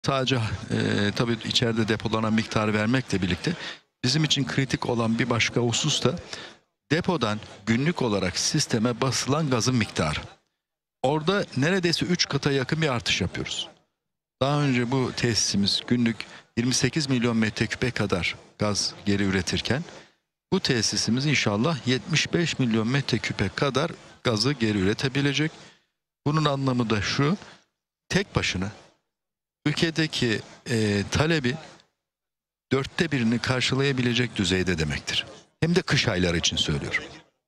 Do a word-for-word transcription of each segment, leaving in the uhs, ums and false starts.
Sadece e, tabii içeride depolanan miktarı vermekle birlikte bizim için kritik olan bir başka husus da depodan günlük olarak sisteme basılan gazın miktarı. Orada neredeyse üç kata yakın bir artış yapıyoruz. Daha önce bu tesisimiz günlük yirmi sekiz milyon metreküpe kadar gaz geri üretirken bu tesisimiz inşallah yetmiş beş milyon metreküpe kadar gazı geri üretebilecek. Bunun anlamı da şu: tek başına ülkedeki e, talebi dörtte birini karşılayabilecek düzeyde demektir. Hem de kış ayları için söylüyorum.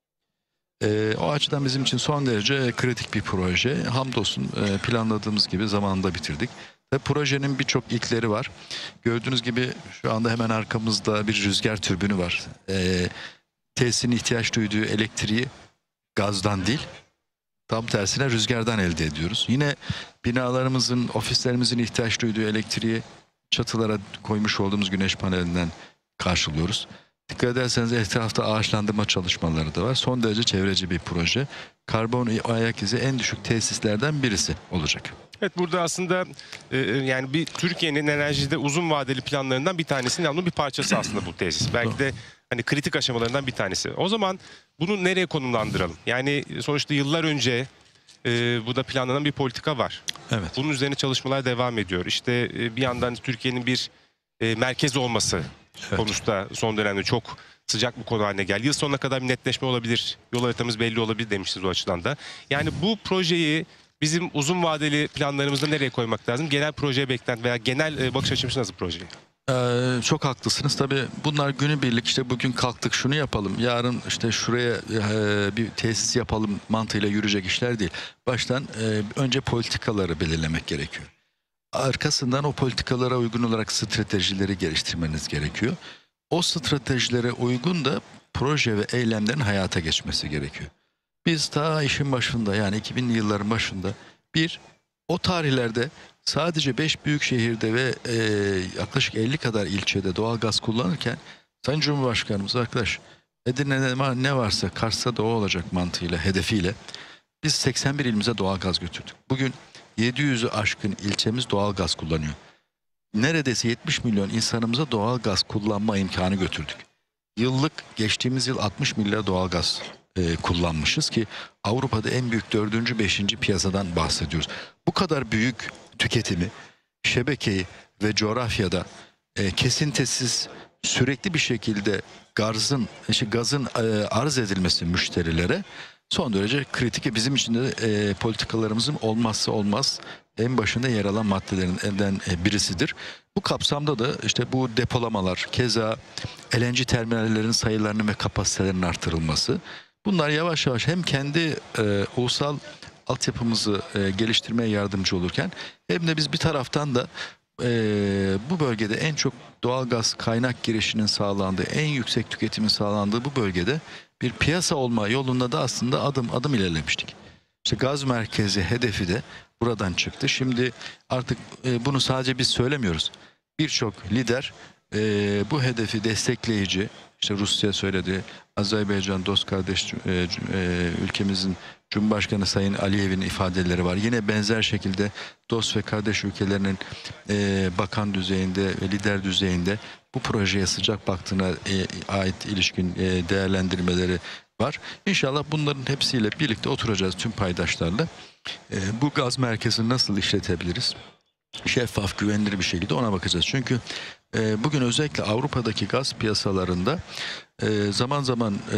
E, o açıdan bizim için son derece kritik bir proje. Hamdolsun e, planladığımız gibi zamanında bitirdik. Ve projenin birçok ilkleri var. Gördüğünüz gibi şu anda hemen arkamızda bir rüzgar türbünü var. E, tesisin ihtiyaç duyduğu elektriği gazdan değil, tam tersine rüzgardan elde ediyoruz. Yine binalarımızın, ofislerimizin ihtiyaç duyduğu elektriği çatılara koymuş olduğumuz güneş panelinden karşılıyoruz. Dikkat ederseniz etrafta ağaçlandırma çalışmaları da var. Son derece çevreci bir proje. Karbon ayak izi en düşük tesislerden birisi olacak. Evet, burada aslında e, yani bir Türkiye'nin enerjide uzun vadeli planlarından bir tanesinin alnının bir parçası aslında bu tesis. Belki de hani kritik aşamalarından bir tanesi. O zaman bunu nereye konumlandıralım? Yani sonuçta yıllar önce e, bu da planlanan bir politika var. Evet. Bunun üzerine çalışmalar devam ediyor. İşte e, bir yandan Türkiye'nin bir e, merkez olması Evet. konusunda son dönemde çok sıcak bir konu haline geldi. Yıl sonuna kadar bir netleşme olabilir, yol haritamız belli olabilir demiştiniz o açıdan da. Yani bu projeyi bizim uzun vadeli planlarımızda nereye koymak lazım? Genel projeye beklenti veya genel e, bakış açımız nasıl projeye? Ee, çok haklısınız. Tabii bunlar günübirlik, işte bugün kalktık şunu yapalım, yarın işte şuraya e, bir tesis yapalım mantığıyla yürüyecek işler değil. Baştan e, önce politikaları belirlemek gerekiyor. Arkasından o politikalara uygun olarak stratejileri geliştirmeniz gerekiyor. O stratejilere uygun da proje ve eylemlerin hayata geçmesi gerekiyor. Biz ta işin başında, yani iki binli yılların başında, bir o tarihlerde sadece beş büyük şehirde ve e, yaklaşık elli kadar ilçede doğal gaz kullanırken Sayın Cumhurbaşkanımız, arkadaş Edirne'de ne varsa Kars'ta da o olacak mantığıyla, hedefiyle biz seksen bir ilimize doğal gaz götürdük. Bugün yedi yüzü aşkın ilçemiz doğal gaz kullanıyor. Neredeyse yetmiş milyon insanımıza doğal gaz kullanma imkanı götürdük. Yıllık, geçtiğimiz yıl altmış milyar doğal gaz e, kullanmışız ki Avrupa'da en büyük dördüncü, beşinci piyasadan bahsediyoruz. Bu kadar büyük tüketimi, şebekeyi ve coğrafyada e, kesintisiz, sürekli bir şekilde gazın, işte gazın e, arz edilmesi müşterilere son derece kritik. Bizim için de e, politikalarımızın olmazsa olmaz, en başında yer alan maddelerinden birisidir. Bu kapsamda da işte bu depolamalar, keza L N G terminallerinin sayılarının ve kapasitelerinin artırılması, bunlar yavaş yavaş hem kendi e, ulusal altyapımızı e, geliştirmeye yardımcı olurken hem de biz bir taraftan da e, bu bölgede en çok doğal gaz kaynak girişinin sağlandığı, en yüksek tüketimin sağlandığı bu bölgede bir piyasa olma yolunda da aslında adım adım ilerlemiştik. İşte gaz merkezi hedefi de buradan çıktı. Şimdi artık e, bunu sadece biz söylemiyoruz. Birçok lider e, bu hedefi destekleyici, işte Rusya söyledi, Azerbaycan dost kardeş e, e, ülkemizin Cumhurbaşkanı Sayın Aliyev'in ifadeleri var. Yine benzer şekilde dost ve kardeş ülkelerinin e, bakan düzeyinde ve lider düzeyinde bu projeye sıcak baktığına e, ait ilişkin e, değerlendirmeleri var. İnşallah bunların hepsiyle birlikte oturacağız tüm paydaşlarla. E, bu gaz merkezini nasıl işletebiliriz? Şeffaf, güvenilir bir şekilde ona bakacağız. Çünkü e, bugün özellikle Avrupa'daki gaz piyasalarında e, zaman zaman e,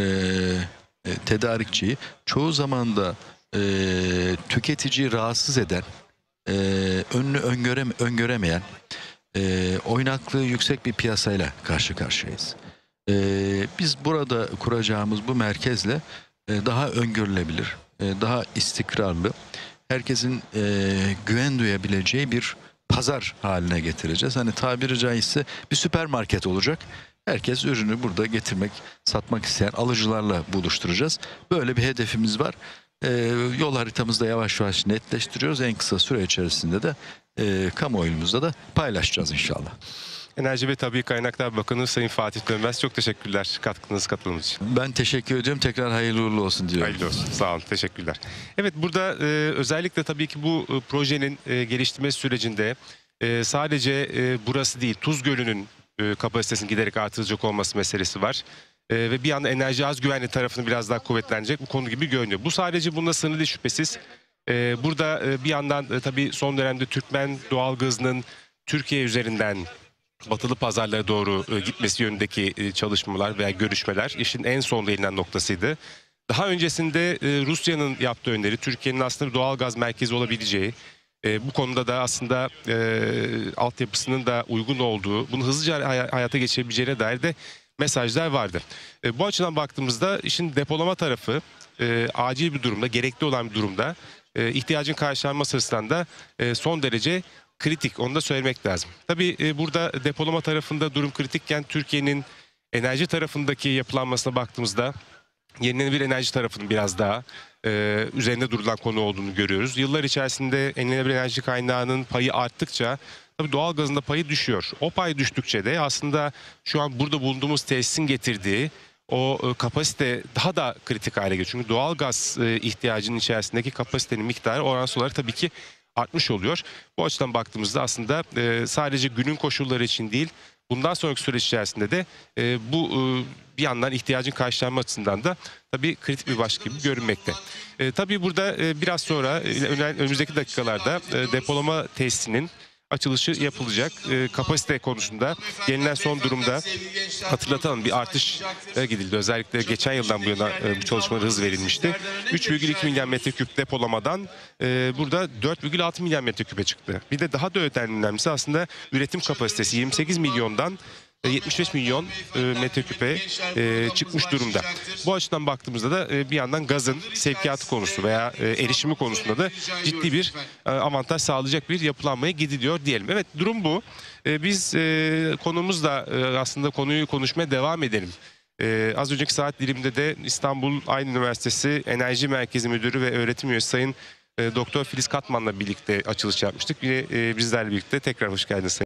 e, tedarikçiyi, çoğu zaman da e, tüketiciyi rahatsız eden, e, önünü öngöreme, öngöremeyen, e, oynaklığı yüksek bir piyasayla karşı karşıyayız. E, biz burada kuracağımız bu merkezle e, daha öngörülebilir, e, daha istikrarlı, herkesin e, güven duyabileceği bir pazar haline getireceğiz. Hani tabiri caizse bir süpermarket olacak. Herkes ürünü burada getirmek, satmak isteyen alıcılarla buluşturacağız. Böyle bir hedefimiz var. E, yol haritamızda yavaş yavaş netleştiriyoruz. En kısa süre içerisinde de e, kamuoyumuzda da paylaşacağız inşallah. Enerji ve Tabii Kaynaklar Bakanı Sayın Fatih Dönmez, çok teşekkürler katkınız, katılımınız için. Ben teşekkür ediyorum. Tekrar hayırlı uğurlu olsun diyorum. Hayırlı olsun. Sağ olun. Teşekkürler. Evet, burada e, özellikle tabii ki bu e, projenin e, geliştirme sürecinde e, sadece e, burası değil, Tuz Gölü'nün e, kapasitesinin giderek artırılacak olması meselesi var. E, ve bir yandan enerji az güvenli tarafını biraz daha kuvvetlenecek bu konu gibi görünüyor. Bu sadece bununla sınırlı değil şüphesiz. E, burada e, bir yandan e, tabii son dönemde Türkmen doğalgazının Türkiye üzerinden batılı pazarlara doğru e, gitmesi yönündeki e, çalışmalar veya görüşmeler işin en son gelinen noktasıydı. Daha öncesinde e, Rusya'nın yaptığı öneri, Türkiye'nin aslında bir doğalgaz merkezi olabileceği, e, bu konuda da aslında e, altyapısının da uygun olduğu, bunu hızlıca hay- hayata geçirebileceğine dair de mesajlar vardı. E, bu açıdan baktığımızda işin depolama tarafı e, acil bir durumda, gerekli olan bir durumda, e, ihtiyacın karşılanması açısından da e, son derece kritik. Onu da söylemek lazım. Tabii e, burada depolama tarafında durum kritikken Türkiye'nin enerji tarafındaki yapılanmasına baktığımızda yenilenebilir enerji tarafının biraz daha e, üzerinde durulan konu olduğunu görüyoruz. Yıllar içerisinde yenilenebilir enerji kaynağının payı arttıkça tabii doğalgazın da payı düşüyor. O pay düştükçe de aslında şu an burada bulunduğumuz tesisin getirdiği o e, kapasite daha da kritik hale geliyor. Çünkü doğalgaz e, ihtiyacının içerisindeki kapasitenin miktarı oransal olarak tabii ki artmış oluyor. Bu açıdan baktığımızda aslında e, sadece günün koşulları için değil, bundan sonraki süreç içerisinde de e, bu e, bir yandan ihtiyacın karşılanma açısından da tabii kritik bir başlık gibi görünmekte. E, tabii burada e, biraz sonra e, önümüzdeki dakikalarda e, depolama tesisinin açılışı yapılacak. E, kapasite konusunda gelinen son durumda hatırlatalım bir artış e, gidildi. Özellikle geçen yıldan bu yana e, bu çalışmalara hız verilmişti. üç virgül iki milyar metreküp depolamadan e, burada dört virgül altı milyar metreküpe çıktı. Bir de daha da önemlisi aslında üretim kapasitesi yirmi sekiz milyondan yetmiş beş milyon e, metreküpe e, çıkmış durumda. Bu açıdan baktığımızda da e, bir yandan gazın sevkiyatı konusu veya e, erişimi konusunda da ciddi bir e, avantaj sağlayacak bir yapılanmaya gidiliyor diyelim. Evet, durum bu. E, biz e, konumuzla e, aslında konuyu konuşmaya devam edelim. E, az önceki saat diliminde de İstanbul Aydın Üniversitesi Enerji Merkezi Müdürü ve öğretim üyesi Sayın e, Doktor Filiz Katman'la birlikte açılış yapmıştık. Yine e, bizlerle birlikte tekrar hoş geldiniz.